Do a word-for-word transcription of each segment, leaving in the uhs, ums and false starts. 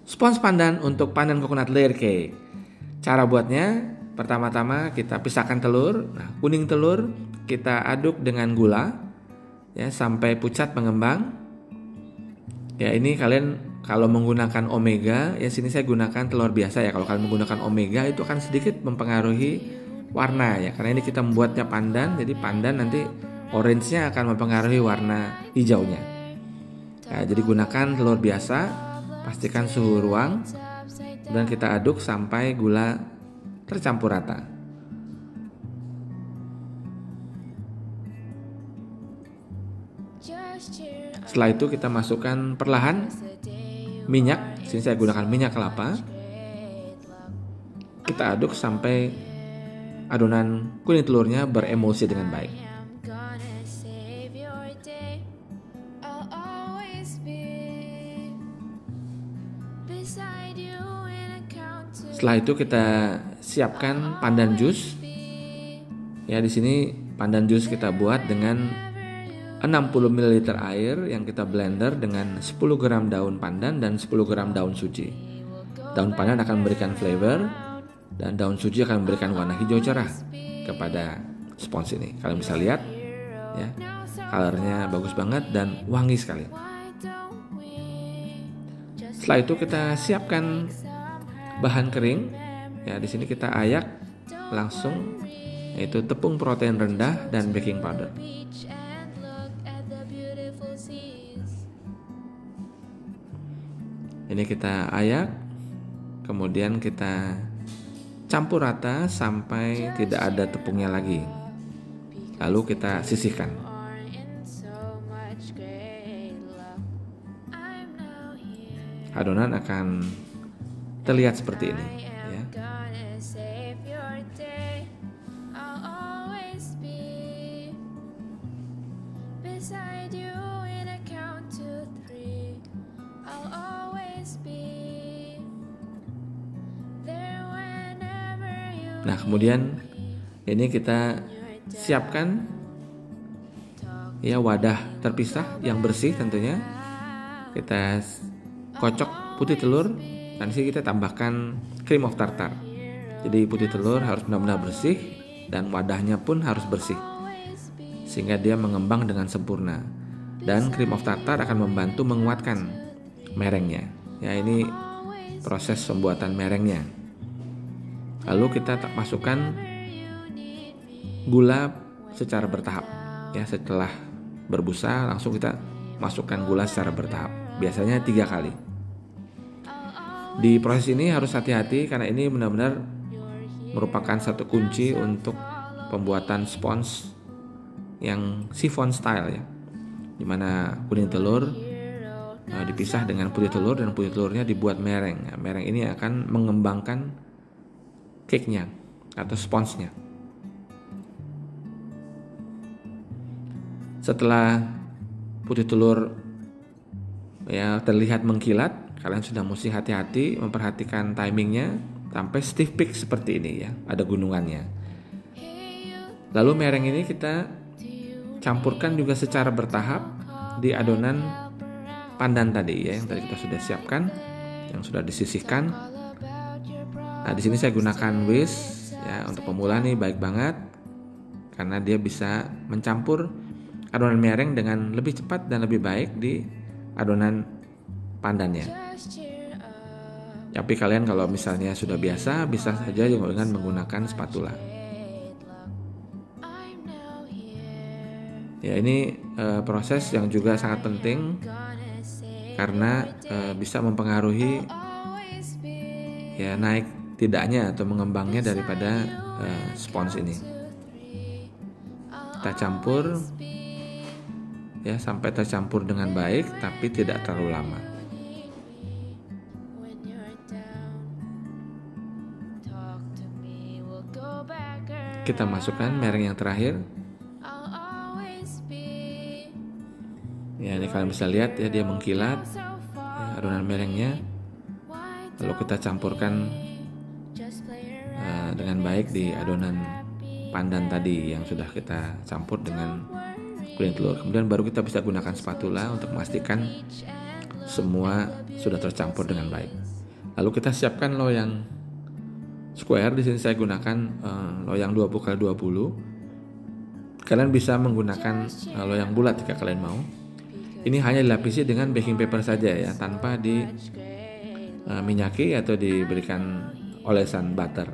Spons pandan untuk pandan coconut layer cake. Cara buatnya, pertama-tama kita pisahkan telur. Nah, kuning telur kita aduk dengan gula ya sampai pucat mengembang. Ya, ini kalian kalau menggunakan omega, ya sini saya gunakan telur biasa ya. Kalau kalian menggunakan omega itu akan sedikit mempengaruhi warna ya. Karena ini kita membuatnya pandan, jadi pandan nanti orange-nya akan mempengaruhi warna hijaunya. Nah, jadi gunakan telur biasa, pastikan suhu ruang, dan kita aduk sampai gula tercampur rata. Setelah itu kita masukkan perlahan minyak, sini saya gunakan minyak kelapa. Kita aduk sampai adonan kuning telurnya beremulsi dengan baik. Setelah itu kita siapkan pandan jus. Ya, di sini pandan jus kita buat dengan enam puluh mililiter air yang kita blender dengan sepuluh gram daun pandan dan sepuluh gram daun suji. Daun pandan akan memberikan flavor dan daun suji akan memberikan warna hijau cerah kepada spons ini. Kalian bisa lihat ya, colornya bagus banget dan wangi sekali. Setelah itu kita siapkan bahan kering. Ya, di sini kita ayak langsung, yaitu tepung protein rendah dan baking powder. Ini kita ayak, kemudian kita campur rata sampai tidak ada tepungnya lagi. Lalu kita sisihkan. Adonan akan terlihat seperti ini ya. Nah, kemudian ini kita siapkan ya wadah terpisah yang bersih tentunya. Kita kocok putih telur. Dan di sini kita tambahkan cream of tartar. Jadi putih telur harus benar-benar bersih dan wadahnya pun harus bersih sehingga dia mengembang dengan sempurna. Dan cream of tartar akan membantu menguatkan merengnya. Ya, ini proses pembuatan merengnya. Lalu kita masukkan gula secara bertahap. Ya, setelah berbusa langsung kita masukkan gula secara bertahap. Biasanya tiga kali. Di proses ini harus hati-hati karena ini benar-benar merupakan satu kunci untuk pembuatan spons yang chiffon style ya, dimana kuning telur uh, dipisah dengan putih telur dan putih telurnya dibuat mereng. Nah, mereng ini akan mengembangkan cake-nya atau sponsnya. Setelah putih telur ya terlihat mengkilat, kalian sudah mesti hati-hati memperhatikan timingnya sampai stiff peak seperti ini ya, ada gunungannya. Lalu mereng ini kita campurkan juga secara bertahap di adonan pandan tadi ya, yang tadi kita sudah siapkan, yang sudah disisihkan. Nah, di sini saya gunakan whisk ya, untuk pemula nih baik banget karena dia bisa mencampur adonan mereng dengan lebih cepat dan lebih baik di adonan pandannya. Tapi kalian kalau misalnya sudah biasa bisa saja dengan menggunakan spatula. Ya, ini e, proses yang juga sangat penting karena e, bisa mempengaruhi ya naik tidaknya atau mengembangnya daripada e, spons ini. Kita campur ya sampai tercampur dengan baik tapi tidak terlalu lama. Kita masukkan mereng yang terakhir. Ya, ini kalian bisa lihat ya, dia mengkilat ya, adonan merengnya. Lalu kita campurkan uh, dengan baik di adonan pandan tadi yang sudah kita campur dengan kuning telur. Kemudian baru kita bisa gunakan spatula untuk memastikan semua sudah tercampur dengan baik. Lalu kita siapkan loyang square. Di sini saya gunakan uh, loyang dua puluh kali dua puluh. Kalian bisa menggunakan uh, loyang bulat jika kalian mau. Ini hanya dilapisi dengan baking paper saja ya, tanpa di uh, minyaki atau diberikan olesan butter.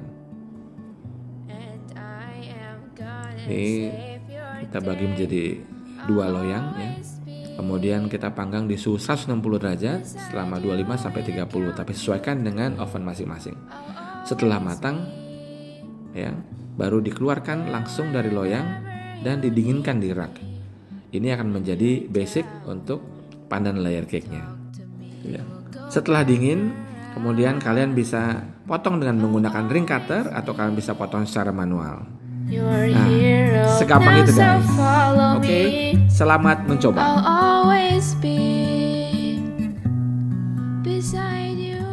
Ini kita bagi menjadi dua loyang ya. Kemudian kita panggang di suhu seratus enam puluh derajat selama dua puluh lima sampai tiga puluh, tapi sesuaikan dengan oven masing-masing. Setelah matang ya, baru dikeluarkan langsung dari loyang dan didinginkan di rak. Ini akan menjadi basic untuk pandan layer cake-nya. Ya. Setelah dingin, kemudian kalian bisa potong dengan menggunakan ring cutter atau kalian bisa potong secara manual. Nah, segampang itu guys. Oke, okay, selamat mencoba.